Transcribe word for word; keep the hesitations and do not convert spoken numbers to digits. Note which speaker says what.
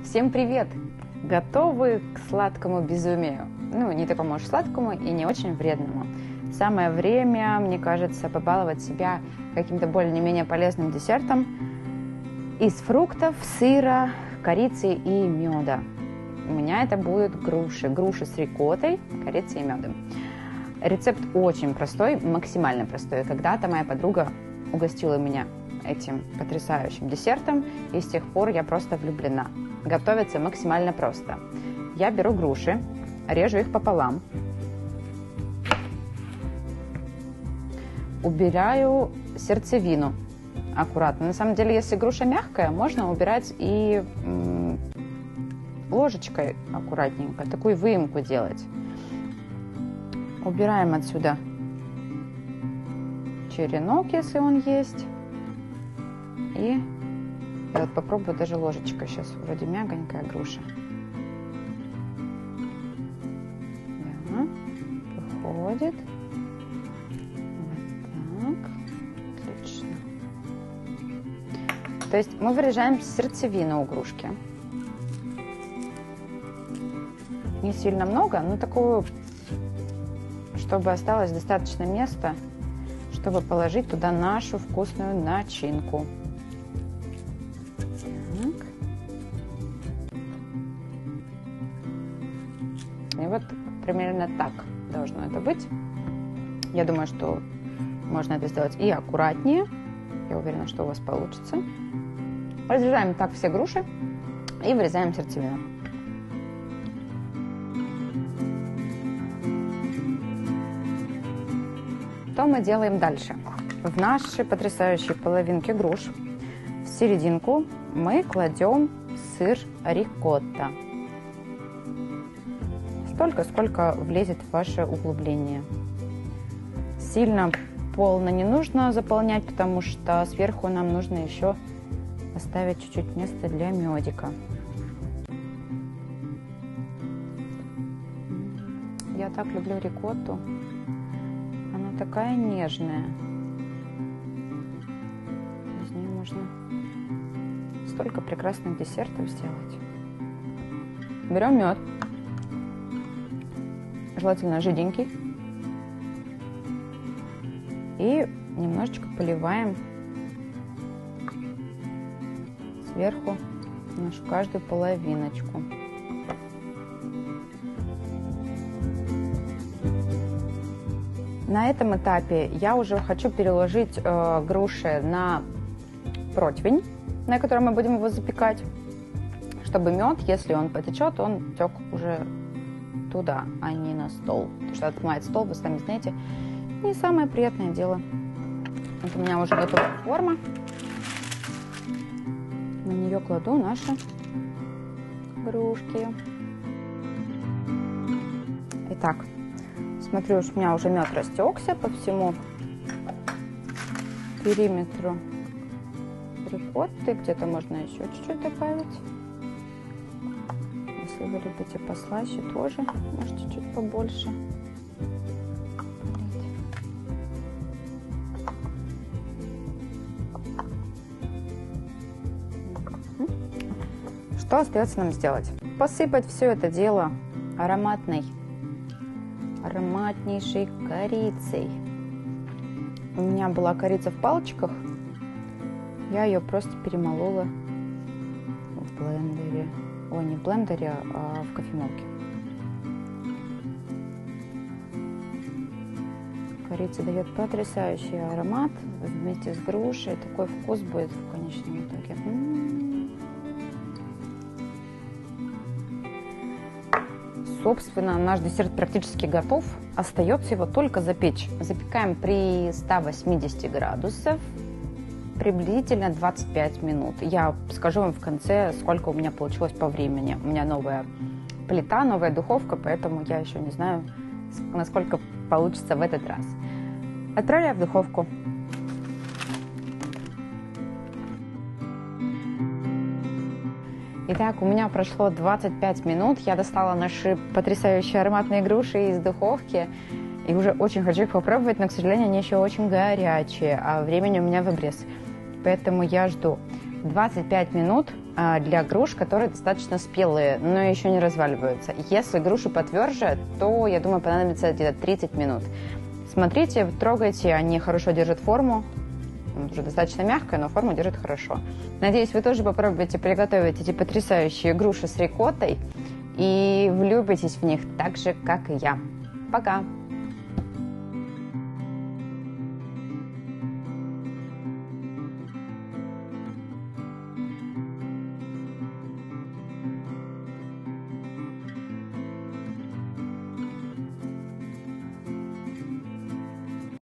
Speaker 1: Всем привет! Готовы к сладкому безумию? Ну, не такому уж сладкому и не очень вредному. Самое время, мне кажется, побаловать себя каким-то более-менее полезным десертом из фруктов, сыра, корицы и меда. У меня это будут груши. Груши с рикоттой, корицей и медом. Рецепт очень простой, максимально простой. Когда-то моя подруга угостила меня этим потрясающим десертом, и с тех пор я просто влюблена. Готовится максимально просто. Я беру груши, режу их пополам, убираю сердцевину аккуратно. На самом деле, если груша мягкая, можно убирать и м, ложечкой аккуратненько, такую выемку делать. Убираем отсюда черенок, если он есть. И я вот попробую даже ложечкой. Сейчас вроде мягонькая груша. Да, выходит. Вот так. Отлично. То есть мы вырежаем сердцевину у грушки. Не сильно много, но такую, чтобы осталось достаточно места, чтобы положить туда нашу вкусную начинку. Так. И вот примерно так должно это быть. Я думаю, что можно это сделать и аккуратнее. Я уверена, что у вас получится. Разрезаем так все груши и вырезаем сердцевину. Что мы делаем дальше? В наши потрясающие половинки груш в серединку мы кладем сыр рикотта. Столько, сколько влезет в ваше углубление. Сильно полно не нужно заполнять, потому что сверху нам нужно еще оставить чуть-чуть места для медика. Я так люблю рикотту. Она такая нежная. Из нее можно столько прекрасных десертов сделать. Берем мед. Желательно жиденький. И немножечко поливаем сверху нашу каждую половиночку. На этом этапе я уже хочу переложить э, груши на противень, на котором мы будем его запекать, чтобы мед, если он потечет, он тек уже туда, а не на стол. Потому что отмывать стол, вы сами знаете, не самое приятное дело. Вот у меня уже готова форма. На нее кладу наши грушки. Итак, смотрю, у меня уже мед растекся по всему периметру рикотты. Где-то можно еще чуть-чуть добавить. Если вы любите послаще, тоже можете чуть побольше. Что остается нам сделать? Посыпать все это дело ароматной, ароматнейшей корицей. У меня была корица в палочках. Я ее просто перемолола в блендере. Ой, не в блендере, а в кофемолке. Корица дает потрясающий аромат вместе с грушей. Такой вкус будет в конечном итоге. М-м-м. Собственно, наш десерт практически готов. Остается его только запечь. Запекаем при ста восьмидесяти градусах приблизительно двадцать пять минут. Я скажу вам в конце, сколько у меня получилось по времени. У меня новая плита, новая духовка, поэтому я еще не знаю, насколько получится в этот раз. Отправляю в духовку. Итак, у меня прошло двадцать пять минут. Я достала наши потрясающие ароматные груши из духовки. И уже очень хочу их попробовать, но, к сожалению, они еще очень горячие, а времени у меня в обрез. Поэтому я жду двадцать пять минут, для груш, которые достаточно спелые, но еще не разваливаются. Если груши потверже, то, я думаю, понадобится где-то тридцать минут. Смотрите, трогайте, они хорошо держат форму. Уже достаточно мягкая, но форму держит хорошо. Надеюсь, вы тоже попробуете приготовить эти потрясающие груши с рикоттой и влюбитесь в них так же, как и я. Пока!